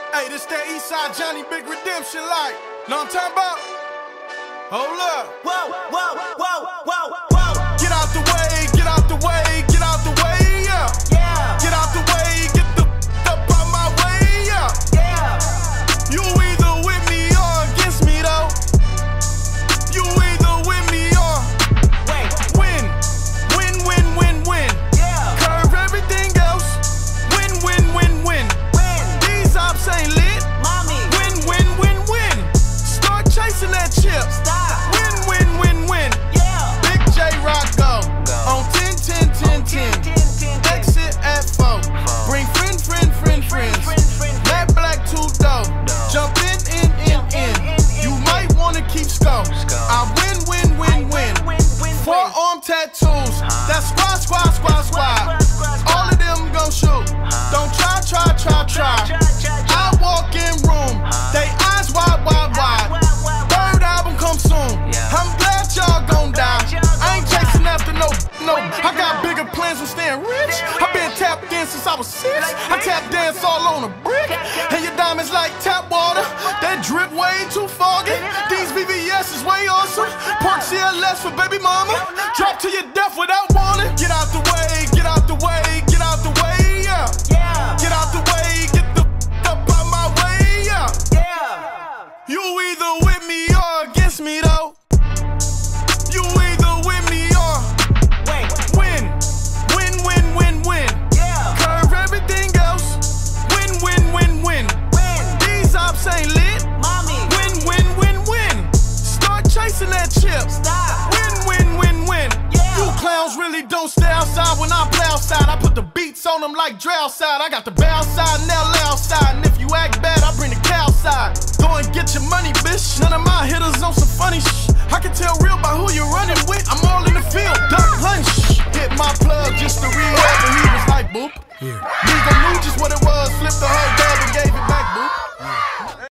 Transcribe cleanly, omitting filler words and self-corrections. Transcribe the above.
Hey, this that Eastside Johnny Big Redemption like. Know what I'm talking about? Hold up. Whoa, whoa, whoa, whoa, whoa. Get out the way, get out the way, get out the way, yeah. Yeah. Get out the way, get the up out my way, yeah. Yeah. You either with me or against me though. You either with me or win. Win, win, win, win. Yeah. Curve everything else. Win, win, win, win. Win. These ops ain't lit. Mommy. Win, win, win, win. Start chasing that chip. Stop. Win, win, win, win. Yeah. Big J Rock go. On 10, 10, 10, 10. Exit at 4. Bring friends. Black, black, two dough. Jump in. You might wanna keep score. I win, win, win, win. Forearm tattoos. That's squad. All of them gon' shoot. Don't try. I walk in room. They eyes wide. Third album come soon. I'm glad y'all gon' die. I ain't chasing after no. I got bigger plans than staying rich. I been tapped in since I was 6. I tap dance all on a brick. And your diamonds like tap water. That drip way too foggy. These VVS is way awesome. Pork CLS for baby mama. Drop to your death without warning. Get out the way, get out the way, get out the way, yeah. Get out the way, get the up out my way, yeah. You either with me or against me though. You either with me or win. Curve everything else. Win. These ops ain't lit. Mommy. Win. Start chasing that chip. Stop. Win. Yeah. You clowns really don't stay outside when I play outside. I put the beats on them like Dre outside. I got the bow side and LA outside. And if you act bad, I bring the cow side. Go and get your money, bitch. None of my hitters on some funny shit. I can tell real by who you're running with. I'm all in the field, duck punch. Hit my plug just to re-up, and he was like, boop.